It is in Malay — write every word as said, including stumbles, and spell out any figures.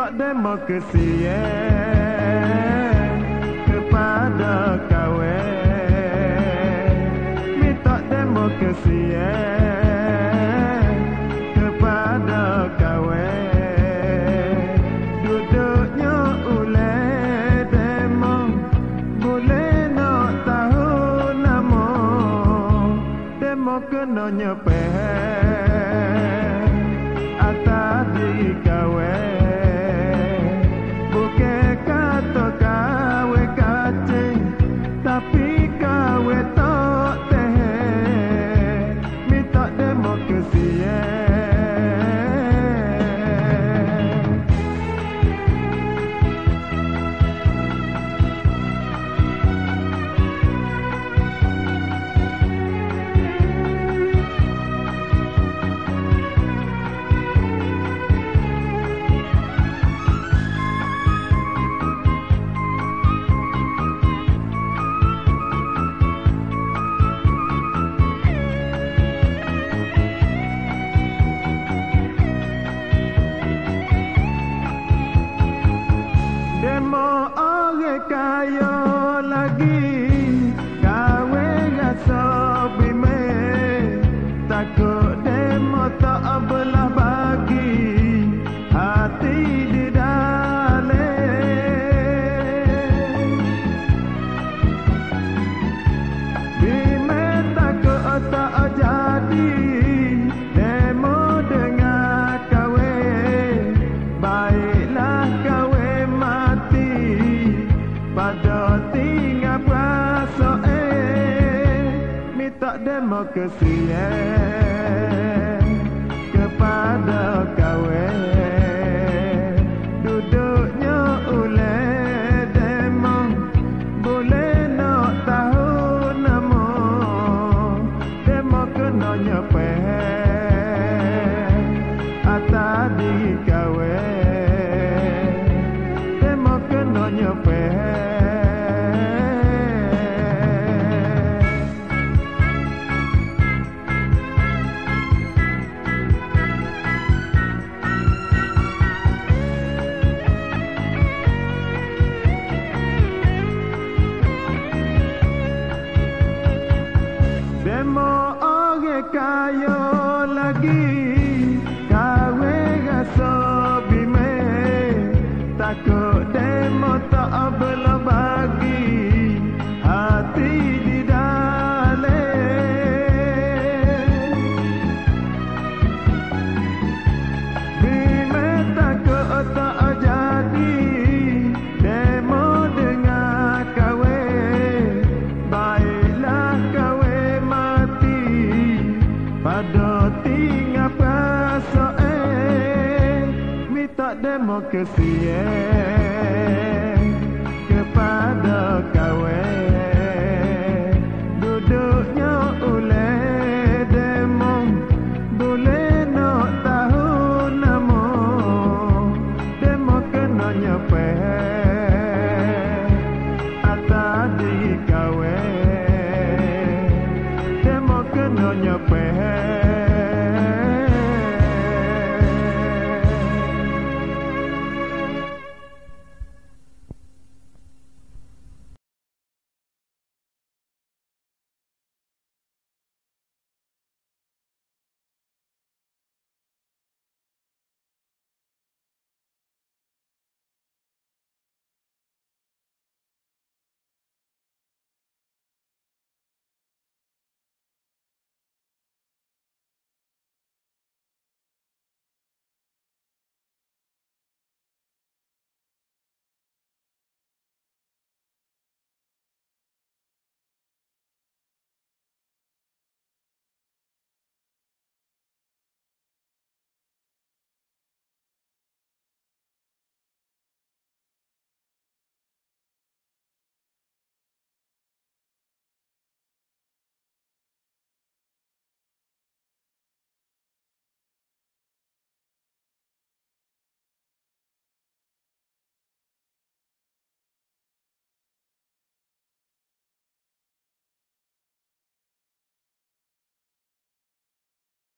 demokrasi kepada kawan, minta demokrasi kepada kawan, duduknya ulai demo, boleh nak tahu nama, demo kena nyepeh atas diri kawan. Demo orang kaya lagi, kawe rasa bime, takut demo tak belah bagi hati di dalam. Bime takut tak jadi demo dengan kawe, baiklah kawe pada tinggal perasa minta demokrasi kepada kawan, duduknya ulai demo, boleh nak tahu nama, demo kena nyepeh atas diri kawan, demo kena nyepeh. Demo orang kaya lagi, kawe rasa bime, takut demo tak belah bagi hati di dalam. Bime takut tak jadi demo dengan kawe, baiklah kawe pada tinggal perasaan minta demokrasi kepada kawan, duduknya ulai demo, boleh nak tahu nama, demo kena nyepeh atas diri kawan, demo kena nyepeh.